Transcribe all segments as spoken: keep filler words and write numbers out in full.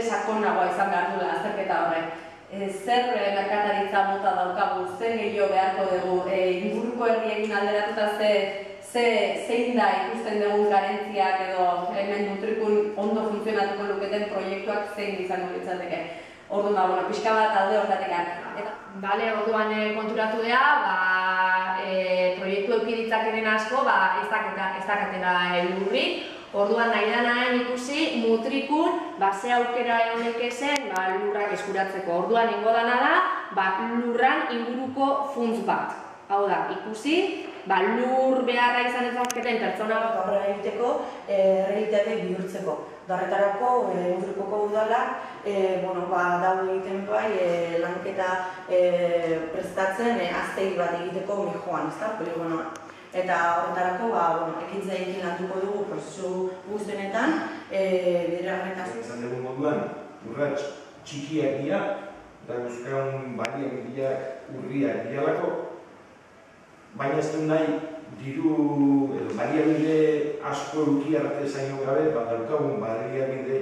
sakonagoa izan behar duela azterketa horrek. Zer merkataritza mota daukagu, zer gehiago beharko dugu, inguruko herriekin alderatuta zein da ikusten dugun karentziak edo hemen Nutrikun ondo funtzionatuko luketen proiektuak zein izango litzateke. Orduan, pixka bat alde hortatik. Bale, orduan konturatu dea, proiektu eukiditzakeren asko ez dakatela lurrik. Orduan nahi danaen ikusi Nutrikun ze aukera egonek ezen lurrak eskuratzeko. Orduan ingo dana da lurran inguruko funts bat. Hau da, ikusi, lur beharra izan ez aurketen pertsona bat aurrera egiteko, errealitate bihurtzeko. Darretarako, Nutrikoko udala, dago egiten bai lanketa prestatzen aztegi bat egiteko mijoan, ez da, poligonoan. Eta horretarako, ekintza egin landuko dugu prozesu guztenetan, bidera horretasun. Ezan dugu moduan, urrats txikiak dira, eta euskaun baliabideak urriak diralako, baina ez duen nahi, diru edo baliabide asko euki arte zaino gabe, daukagun baliabide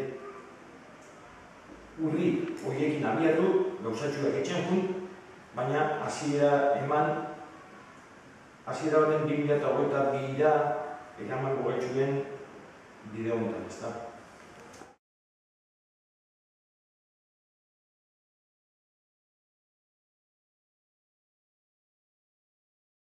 urri horiekin abiatu, gauzatxuak etxen jun, baina hasiera eman hasiera baten bi mila hogeita bira eraman gogaitxuen bide honetan, ez da?